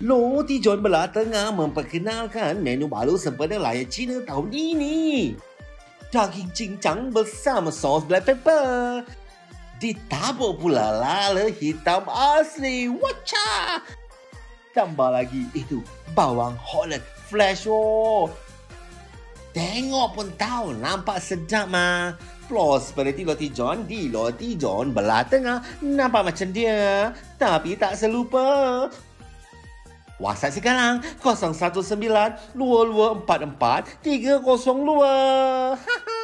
Roti John belah tengah memperkenalkan menu baru sempena layan Cina tahun ini. Daging cincang bersama sos black pepper. Ditabur pula lala hitam asli. Wacha! Tambah lagi itu bawang Holland fresh. Tengok pun tahu nampak sedap mah. Plus seperti roti John di roti John belah tengah nampak macam dia. Tapi tak selupa. WhatsApp sekarang 019 2244 302.